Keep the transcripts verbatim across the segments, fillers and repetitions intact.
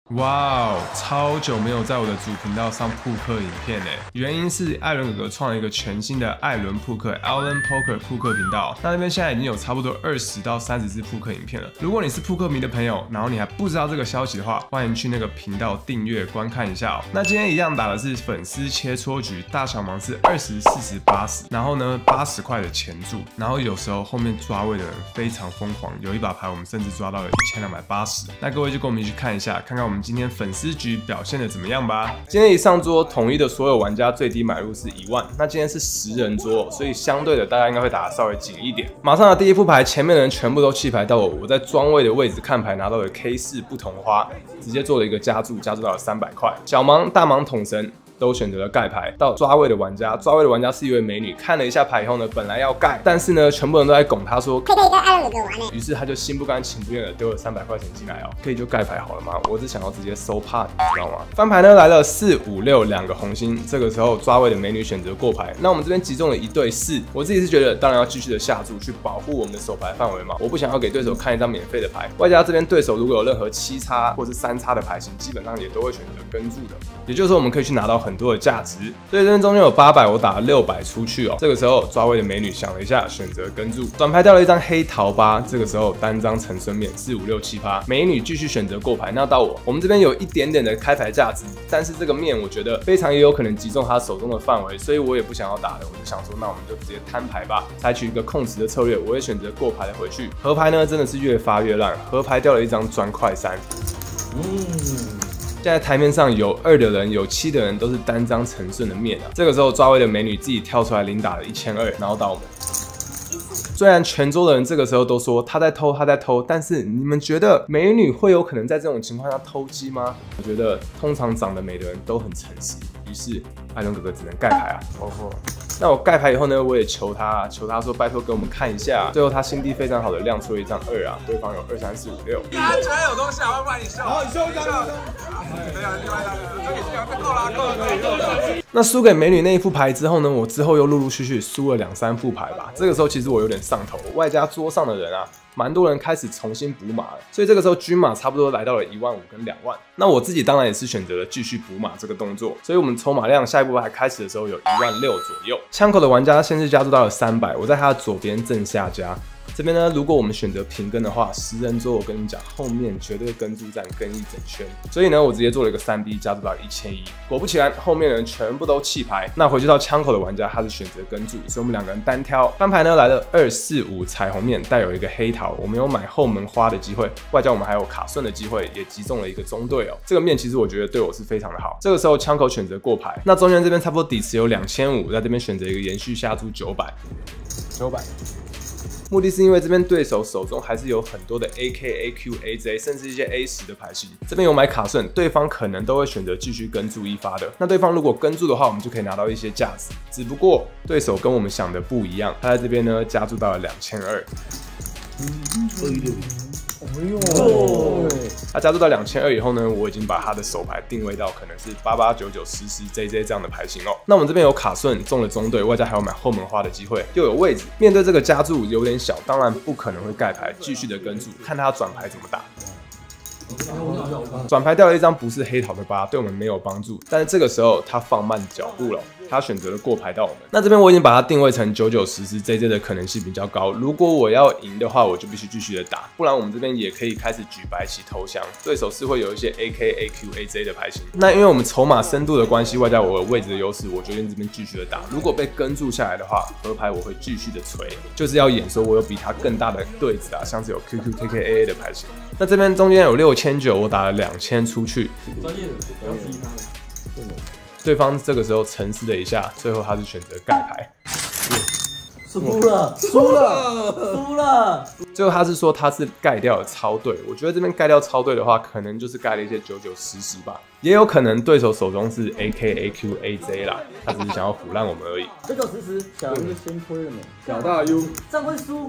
哇哦，超久没有在我的主频道上扑克影片嘞，原因是艾伦哥哥创了一个全新的艾伦扑克 Alan Poker 扑克频道，那那边现在已经有差不多二十到三十支扑克影片了。如果你是扑克迷的朋友，然后你还不知道这个消息的话，欢迎去那个频道订阅观看一下哦。那今天一样打的是粉丝切磋局，大小盲是二十、四十、八十，然后呢八十块的前注，然后有时候后面抓位的人非常疯狂，有一把牌我们甚至抓到了一千两百八十。那各位就跟我们一起去看一下，看看我们今天粉丝局表现的怎么样吧。今天一上桌，统一的所有玩家最低买入是一万。那今天是十人桌，所以相对的大家应该会打得稍微紧一点。马上的第一副牌，前面的人全部都弃牌到我，我在庄位的位置看牌拿到了 K 四不同花，直接做了一个加注，加注到了三百块。小盲、大盲、统神都选择了盖牌。到抓位的玩家，抓位的玩家是一位美女，看了一下牌以后呢，本来要盖，但是呢，全部人都在拱她说可以可以跟艾伦哥哥玩呢。 于是他就心不甘情不愿的丢了三百块钱进来哦，可以就盖牌好了吗？我只想要直接收怕，你知道吗？翻牌呢来了四五六两个红心，这个时候抓位的美女选择过牌，那我们这边击中了一对四，我自己是觉得当然要继续的下注去保护我们的手牌范围嘛，我不想要给对手看一张免费的牌，外加这边对手如果有任何七叉或是三叉的牌型，基本上也都会选择跟注的，也就是说我们可以去拿到很多的价值。所以这边中间有八百，我打了六百出去哦。这个时候抓位的美女想了一下，选择跟注，转牌掉了一张黑桃八。这个时候单张陈孙面四五六七八，美女继续选择过牌。那到我，我们这边有一点点的开牌价值，但是这个面我觉得非常也有可能击中他手中的范围，所以我也不想要打的，我就想说，那我们就直接摊牌吧，采取一个控制的策略。我也选择过牌的回去。合牌呢真的是越发越烂，合牌掉了一张砖块三。嗯。现在台面上有二的人，有七的人都是单张陈顺的面啊。这个时候抓位的美女自己跳出来领打了一千二，然后到我们。虽然全桌的人这个时候都说他在偷，他在偷，但是你们觉得美女会有可能在这种情况下偷鸡吗？我觉得通常长得美的人都很诚实，于是艾伦哥哥只能盖牌啊。哦吼。那我盖牌以后呢，我也求他，求他说拜托给我们看一下。最后他心地非常好的亮出了一张二啊，对方有二三四五六。 他居然有东西啊！要不然你秀，好，你秀一张，秀。没有，另外一张，这个这个够了，够了，够了，够了。 那输给美女那一副牌之后呢，我之后又陆陆续续输了两三副牌吧。这个时候其实我有点上头，外加桌上的人啊，蛮多人开始重新补马了，所以这个时候均码差不多来到了一万五跟两万。那我自己当然也是选择了继续补马这个动作，所以我们筹码量下一步牌开始的时候有一万六左右。枪口的玩家先是加注到了三百，我在他的左边正下家。这边呢，如果我们选择平跟的话，十人桌我跟你讲，后面绝对跟注战跟一整圈。所以呢，我直接做了一个三 B 加注到一千一。果不其然，后面的人全部都弃牌。那回去到枪口的玩家，他是选择跟注，所以我们两个人单挑。翻牌呢来了二四五彩虹面，带有一个黑桃，我们有买后门花的机会，外加我们还有卡顺的机会，也击中了一个中队哦。这个面其实我觉得对我是非常的好。这个时候枪口选择过牌，那中间这边差不多底池有两千五，在这边选择一个延续下注九百，九百。目的是因为这边对手手中还是有很多的 A K A Q A J 甚至一些 A 十的牌型，这边有买卡顺，对方可能都会选择继续跟注一发的。那对方如果跟注的话，我们就可以拿到一些价值。只不过对手跟我们想的不一样，他在这边呢加注到了两千二。哎呦！他加注到两千二以后呢，我已经把他的手牌定位到可能是八八九九十十 J J 这样的牌型哦。那我们这边有卡顺中了中队，外加还有买后门花的机会，又有位置。面对这个加注有点小，当然不可能会盖牌，继续的跟注，看他转牌怎么打。转牌掉了一张不是黑桃的八，对我们没有帮助。但是这个时候他放慢脚步了，他选择了过牌到我们。那这边我已经把它定位成九九十十 J J 的可能性比较高。如果我要赢的话，我就必须继续的打，不然我们这边也可以开始举白旗投降。对手是会有一些 A K A Q A J 的牌型。那因为我们筹码深度的关系，外加我的位置的优势，我决定这边继续的打。如果被跟注下来的话，合牌我会继续的锤，就是要演说我有比他更大的对子啊，像是有 Q Q K K A A 的牌型。那这边中间有六千九，我打了两千出去。专业的，不要逼他的。对方这个时候沉思了一下，最后他是选择盖牌。 输了，输了，输了。 最后他是说他是盖掉了超队，我觉得这边盖掉超队的话，可能就是盖了一些九九十十吧，也有可能对手手中是 A K A Q A J 啦，他只是想要唬烂我们而已。 九九十十，小 U 先推了没？ 小大 U 这样会输。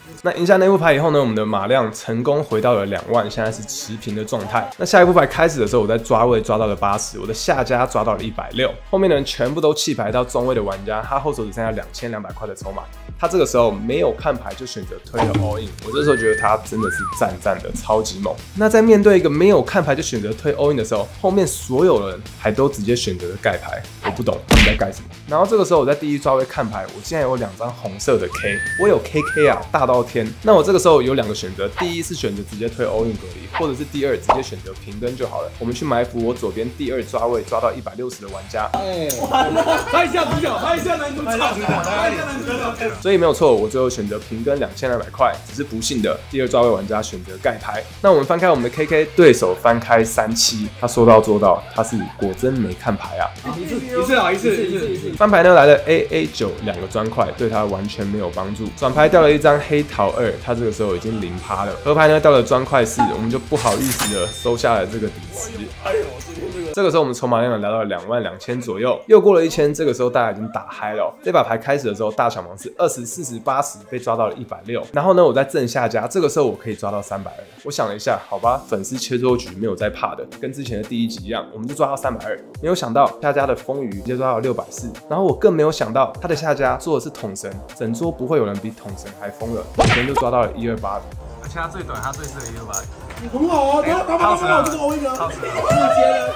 那赢下那副牌以后呢，我们的马量成功回到了两万，现在是持平的状态。那下一副牌开始的时候，我在抓位抓到了八十，我的下家抓到了一百六，后面的人全部都弃牌到中位的玩家，他后手只剩下两千两百块的筹码，他这个时候没有看牌就选择推了 all in， 我这时候觉得他真的是赞赞的超级猛。那在面对一个没有看牌就选择推 all in 的时候，后面所有人还都直接选择了盖牌，我不懂他们在盖什么。然后这个时候我在第一抓位看牌，我竟然有两张红色的 K， 我有 K K 啊，大到天。那我这个时候有两个选择，第一是选择直接推 all in 隔离，或者是第二直接选择平跟就好了。我们去埋伏我左边第二抓位抓到一百六十的玩家。哎， 完了，拍一下主角，拍一下男主角，拍一下男主角。 所以没有错，我最后选择平跟两千两百块，只是不幸的第二抓位玩家选择盖牌。那我们翻开我们的 K K， 对手翻开三七，他说到做到，他是果真没看牌啊。 一次一次啊，一次一次一次。 翻牌呢来了 A A 九两个砖块，对他完全没有帮助。转牌掉了一张黑桃二，他这个时候已经零趴了。合牌呢掉了砖块四，我们就不好意思的收下了这个底池。哎呦，这个时候我们筹码量来到了两万两千左右，又过了一千，这个时候大家已经打嗨了、哦。这把牌开始的时候，大小盲是二十四十八十，被抓到了一百六。然后呢，我在正下家，这个时候我可以抓到三百二。我想了一下，好吧，粉丝切磋局没有在怕的，跟之前的第一集一样，我们就抓到三百二。没有想到下家的风雨直接抓到六百四，然后我更没有想到他的下家做的是统神，整桌不会有人比统神还疯了，统神就抓到了一二八零。 而且他最短，他最适合一二八零。 很好啊，他他他他有这个 all in 啊，直接的。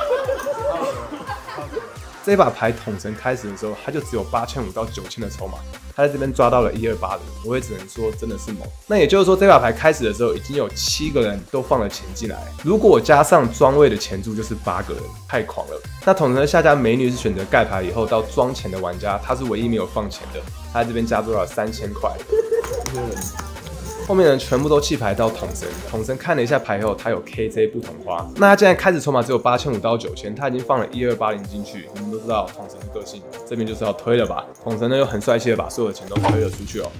这一把牌统神开始的时候，他就只有八千五到九千的筹码，他在这边抓到了一二八零，我也只能说真的是猛。那也就是说，这把牌开始的时候，已经有七个人都放了钱进来，如果我加上庄位的钱注，就是八个人，太狂了。那统神的下家美女是选择盖牌以后到庄钱的玩家，他是唯一没有放钱的，他在这边加多少三千块。后面的人全部都弃牌到统神，统神看了一下牌后，他有 K J 不同花，那他现在开始筹码只有八千五到九千，他已经放了一二八零进去。你们都知道统神的个性，这边就是要推了吧？统神呢又很帅气的把所有的钱都推了出去哦。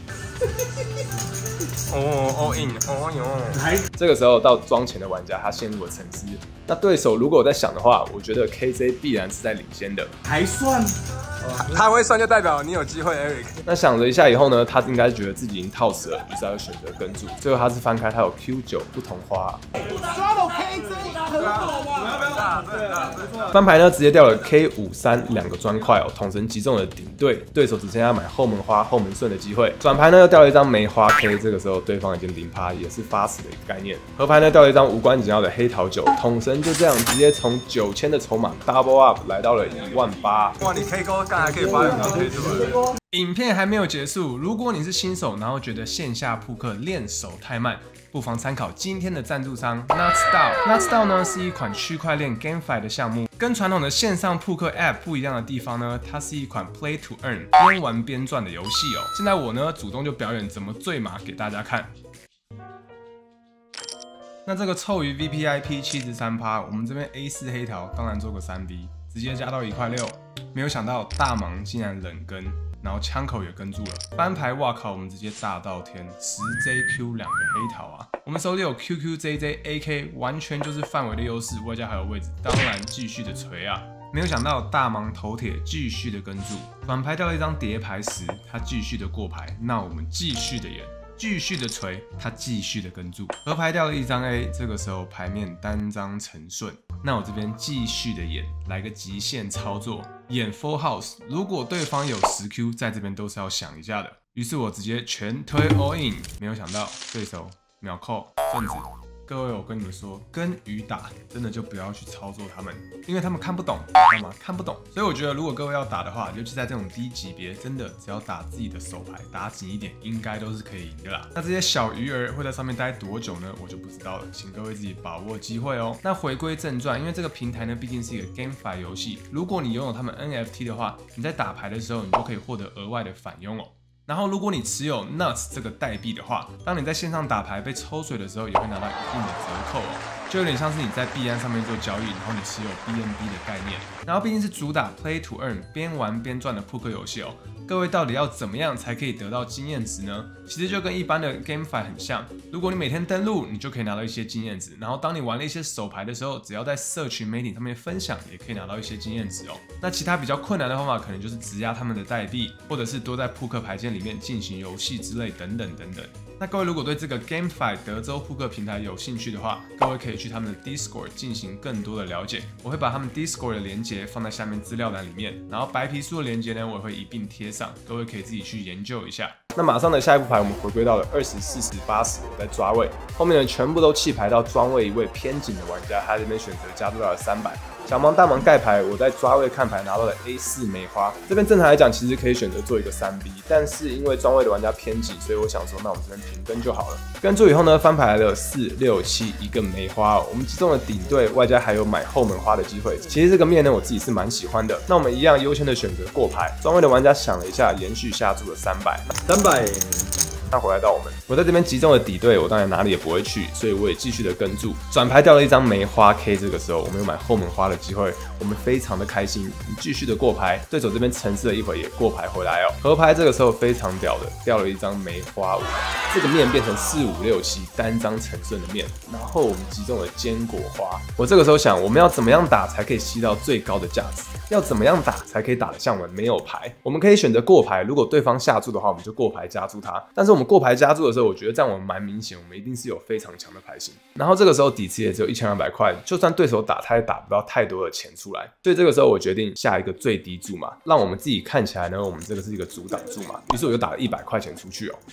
哦 ，all in， 哦哟！这个时候到庄钱的玩家，他陷入了沉思。那对手如果我在想的话，我觉得 K J 必然是在领先的， 还算。 他会算就代表你有机会 ，Eric。 那想了一下以后呢，他应该觉得自己已经套死了，于是他就选择跟住。最后他是翻开，他有 Q 九不同花。 抓到 K J 很好吧？ 翻牌呢直接掉了 K 五三两个砖块哦，统神击中了顶对，对手只剩下买后门花后门顺的机会。转牌呢又掉了一张梅花 K， 这个时候对方已经零趴，也是发死的一个概念。合牌呢掉了一张无关紧要的黑桃九，统神就这样直接从九千的筹码 double up 来到了一万八。 哇，你 K 勾刚才可以发两张 K 出来。 影片还没有结束，如果你是新手，然后觉得线下扑克练手太慢，不妨参考今天的赞助商 NutStyle。NutStyle 呢是一款区块链 GameFi 的项目，跟传统的线上扑克 App 不一样的地方呢，它是一款 Play to Earn 边玩边赚的游戏哦。现在我呢主动就表演怎么醉马给大家看。那这个臭鱼 V P I P 七十三趴，我们这边 A 四 黑桃当然做个三 V， 直接加到一块六，没有想到大盲竟然冷跟。然后枪口也跟住了，翻牌，哇靠，我们直接大到天，十 J Q 两个黑桃啊！我们手里有 Q Q J J A K， 完全就是范围的优势，外加还有位置，当然继续的锤啊！没有想到大盲头铁继续的跟住，反牌掉了一张叠牌十，他继续的过牌，那我们继续的演。继续的锤，他继续的跟住，合牌掉了一张 A， 这个时候牌面单张成顺，那我这边继续的演，来个极限操作，演 Full House， 如果对方有十 Q， 在这边都是要想一下的，于是我直接全推 all in， 没有想到对手秒扣顺子。各位，我跟你们说，跟鱼打真的就不要去操作他们，因为他们看不懂，知道吗？看不懂。所以我觉得，如果各位要打的话，尤其在这种低级别，真的只要打自己的手牌，打紧一点，应该都是可以赢的啦。那这些小鱼儿会在上面待多久呢？我就不知道了，请各位自己把握机会哦。那回归正传，因为这个平台呢，毕竟是一个 GameFi 游戏，如果你拥有他们 N F T 的话，你在打牌的时候，你都可以获得额外的返佣哦。然后，如果你持有 Nuts 这个代币的话，当你在线上打牌被抽水的时候，也会拿到一定的折扣哦，就有点像是你在币安上面做交易，然后你持有 B N B 的概念。然后毕竟是主打 Play to Earn 边玩边赚的扑克游戏哦，各位到底要怎么样才可以得到经验值呢？其实就跟一般的 GameFi 很像，如果你每天登录，你就可以拿到一些经验值，然后当你玩了一些手牌的时候，只要在社群媒体上面分享，也可以拿到一些经验值哦。那其他比较困难的方法，可能就是质押他们的代币，或者是多在扑克牌间里面进行游戏之类等等等等。 那各位如果对这个 GameFi 德州扑克平台有兴趣的话，各位可以去他们的 Discord 进行更多的了解。我会把他们 Discord 的连结放在下面资料栏里面，然后白皮书的连结呢，我也会一并贴上，各位可以自己去研究一下。那马上的下一副牌，我们回归到了二十、四十、八十，我在抓位，后面呢全部都弃牌到专位一位偏紧的玩家，他这边选择加注到了三百。小盲大盲盖牌，我在抓位看牌拿到了 A 四梅花，这边正常来讲其实可以选择做一个三 B， 但是因为专位的玩家偏紧，所以我想说那我们这边平跟就好了。跟住以后呢，翻牌来了四六七一个梅花哦，我们击中了顶对，外加还有买后门花的机会。其实这个面呢我自己是蛮喜欢的。那我们一样优先的选择过牌，专位的玩家想了一下，延续下注了三百， 三百。 那回来到我们，我在这边击中了底对，我当然哪里也不会去，所以我也继续的跟注。转牌掉了一张梅花 K， 这个时候我们有买后门花的机会，我们非常的开心，继续的过牌。对手这边沉思了一会也过牌回来哦。合牌这个时候非常屌的，掉了一张梅花五，这个面变成四五六七单张成顺的面，然后我们击中了坚果花。我这个时候想，我们要怎么样打才可以吸到最高的价值？要怎么样打才可以打得像我们没有牌？我们可以选择过牌，如果对方下注的话，我们就过牌加注他。但是我们过牌加注的时候，我觉得这样我们蛮明显，我们一定是有非常强的牌型。然后这个时候底池也只有一千两百块，就算对手打，他也打不到太多的钱出来。所以这个时候我决定下一个最低注嘛，让我们自己看起来呢，我们这个是一个阻挡注嘛。于是我就打了一百块钱出去哦。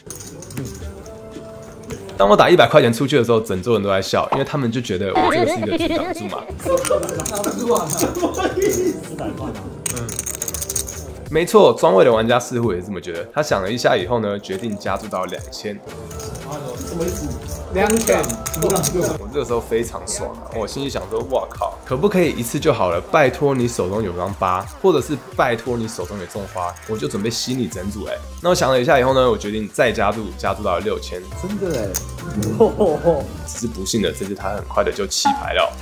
当我打一百块钱出去的时候，整桌人都在笑，因为他们就觉得我这个是一个阻挡注嘛。嗯，没错，庄位的玩家似乎也是这么觉得。他想了一下以后呢，决定加注到两千。 什么意思？两千。 我这个时候非常爽啊！我心里想说，哇靠，可不可以一次就好了？拜托你手中有张八，或者是拜托你手中有中花，我就准备吸你整组哎。那我想了一下以后呢，我决定再加注，加注到了六千。 真的哎， 只是不幸的，这次他很快的就弃牌了。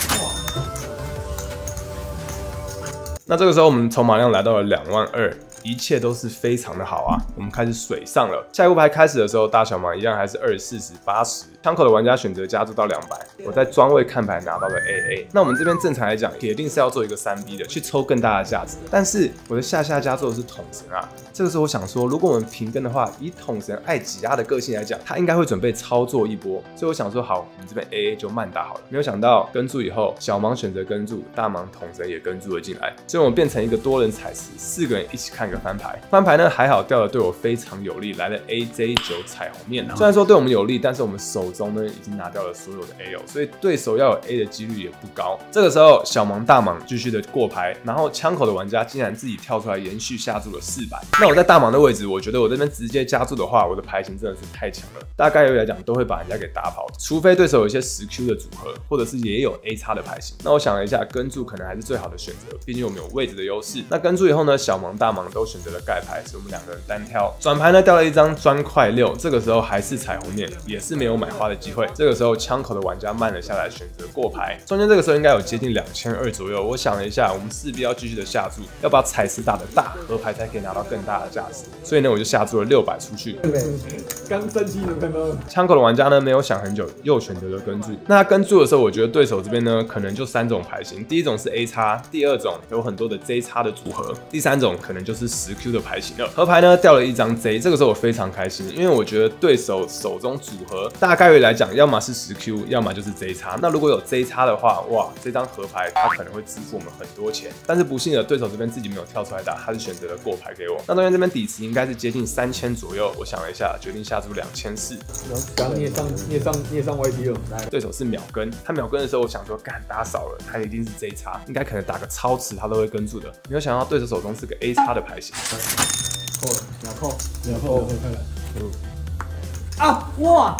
那这个时候我们筹码量来到了两万二。一切都是非常的好啊，我们开始水上了。下一步牌开始的时候，大小盲一样还是二、四十、八十。枪口的玩家选择加注到两百，我在专位看牌拿到了 A A。那我们这边正常来讲，铁定是要做一个三 B 的，去抽更大的价值。但是我的下下加做的是统神啊，这个时候我想说，如果我们平跟的话，以统神爱挤压的个性来讲，他应该会准备操作一波。所以我想说，好，我们这边 A A 就慢打好了。没有想到跟注以后，小盲选择跟注，大盲统神也跟注了进来，所以我们变成一个多人踩石，四个人一起看个翻牌。翻牌呢还好掉的对我非常有利，来了 A J 九彩虹面。虽然说对我们有利，但是我们手中呢已经拿掉了所有的 A 哦，所以对手要有 A 的几率也不高。这个时候小盲大盲继续的过牌，然后枪口的玩家竟然自己跳出来延续下注了四百。那我在大盲的位置，我觉得我这边直接加注的话，我的牌型真的是太强了，大概率来讲都会把人家给打跑，除非对手有一些十 Q 的组合，或者是也有 A 叉的牌型。那我想了一下，跟注可能还是最好的选择，毕竟我们有位置的优势。那跟注以后呢，小盲大盲都选择了盖牌，所以我们两个人单挑。转牌呢掉了一张砖块六，这个时候还是彩虹面，也是没有买花的机会。这个时候枪口的玩家慢了下来，选择过牌。中间这个时候应该有接近两千二左右。我想了一下，我们势必要继续的下注，要把彩石打的大，合牌才可以拿到更大的价值。所以呢，我就下注了六百出去。 刚生气能看到。 枪口的玩家呢没有想很久，又选择了跟注。那他跟注的时候，我觉得对手这边呢可能就三种牌型，第一种是 A 叉，第二种有很多的 J 叉的组合，第三种可能就是十 Q 的牌型了。合牌呢掉了一张 J， 这个时候我非常开心，因为我觉得对手手中组合大概率来讲，要么是十 Q， 要么就是 J 叉。那如果有 J 叉的话，哇，这张合牌他可能会支付我们很多钱。但是不幸的，对手这边自己没有跳出来打，他是选择了过牌给我。那中间这边底池应该是接近三千左右，我想了一下，决定下注两千四。 刚你也上，你也上，你也上 Y T 了。 对手是秒跟，他秒跟的时候，我想说，干打少了，他一定是 J 叉，应该可能打个超池他都会跟住的。没有想到对手手中是个 A 叉的牌型。 扣了，秒扣，秒扣，秒扣，快来。嗯。啊！哇！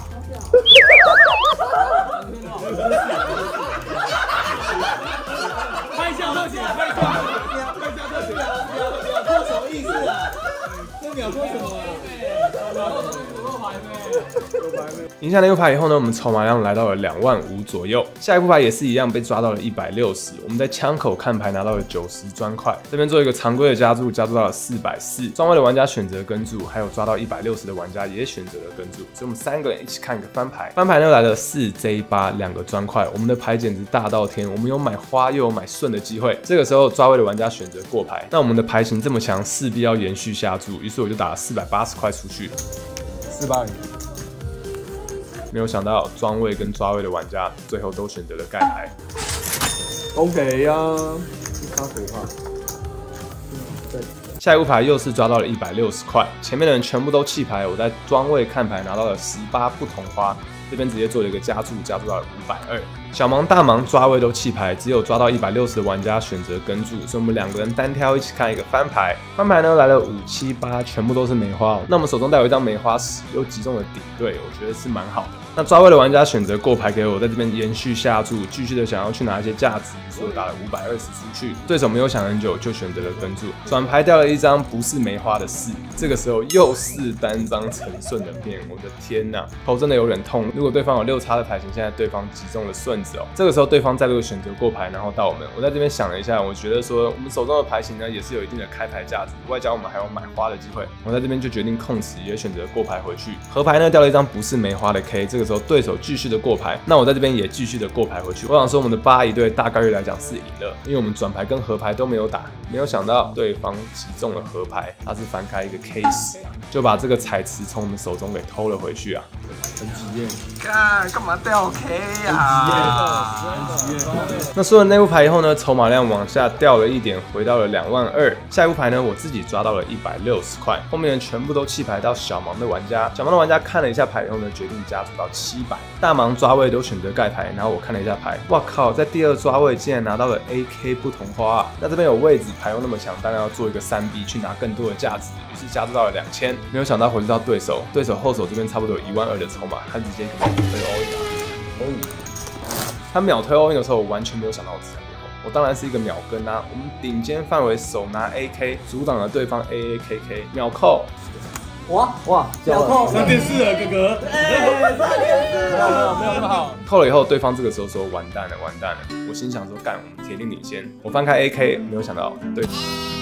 拍下特写，拍下，拍下特写，秒秒扣什么意思啊？这秒扣什么啊？秒扣什么有牌没？ 赢下那副牌以后呢，我们筹码量来到了两万五左右。下一副牌也是一样被抓到了一百六十，我们在枪口看牌拿到了九十砖块，这边做一个常规的加注，加注到了四百四。庄位的玩家选择跟注，还有抓到一百六十的玩家也选择了跟注，所以我们三个人一起看一个翻牌。翻牌呢来了四 J 八两个砖块，我们的牌简直大到天，我们有买花又有买顺的机会。这个时候抓位的玩家选择过牌，那我们的牌型这么强，势必要延续下注，于是我就打了四百八十块出去。 四八零。 没有想到庄位跟抓位的玩家最后都选择了盖牌。 公给呀，他可怕。 下一副牌又是抓到了一百六十块，前面的人全部都弃牌，我在庄位看牌拿到了十八不同花，这边直接做了一个加注，加注到了五百二。小盲、大盲抓位都弃牌，只有抓到一百六十的玩家选择跟注，所以我们两个人单挑一起看一个翻牌。翻牌呢来了五七八，全部都是梅花哦。那我们手中带有一张梅花十，又击中了顶队，我觉得是蛮好的。那抓位的玩家选择过牌给我，在这边延续下注，继续的想要去拿一些价值，所以我打了五百二十出去。对手没有想很久，就选择了跟注，转牌掉了一张不是梅花的四，这个时候又是单张成顺的面，我的天呐，头真的有点痛。如果对方有六叉的牌型，现在对方击中了顺子哦，这个时候对方再度选择过牌，然后到我们，我在这边想了一下，我觉得说我们手中的牌型呢也是有一定的开牌价值，外加我们还有买花的机会，我在这边就决定控池，也选择过牌回去。合牌呢掉了一张不是梅花的 K， 这个时候对手继续的过牌，那我在这边也继续的过牌回去。我想说我们的八一队大概率来讲是赢了，因为我们转牌跟合牌都没有打，没有想到对方击中了合牌，他是翻开一个 K 十，就把这个彩池从我们手中给偷了回去啊。 很体验， 干干嘛掉 K 呀？ 那输了那副牌以后呢，筹码量往下掉了一点，回到了两万二。下一副牌呢，我自己抓到了一百六十块，后面人全部都弃牌到小盲的玩家。小盲的玩家看了一下牌以后呢，决定加注到七百。大盲抓位都选择盖牌，然后我看了一下牌，哇靠，在第二抓位竟然拿到了 A K 不同花啊！那这边有位置，牌又那么强，当然要做一个三 B 去拿更多的价值，于是加注到了两千。没有想到回注到对手，对手后手这边差不多有一万二的筹码，他直接秒推 all in 哦，他秒推 all in 的时候，我完全没有想到我自己会后，我当然是一个秒跟啊，我们顶尖范围手拿 A K 阻挡了对方 A A K K 秒扣。 哇哇，秒扣三点四了，哥哥，哎，三点四了，没有那么好。 扣了以后，对方这个时候说完蛋了，完蛋了。我心想说干，我们铁定领先。我翻开 A K， 没有想到对。